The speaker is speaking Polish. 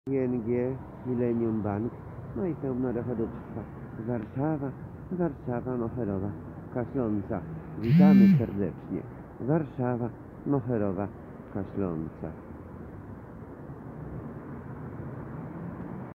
ING, Millennium Bank, no i pełna dochodowstwa. Warszawa, Moherowa, Kaśląca. Witamy serdecznie. Warszawa, Moherowa, Kaśląca.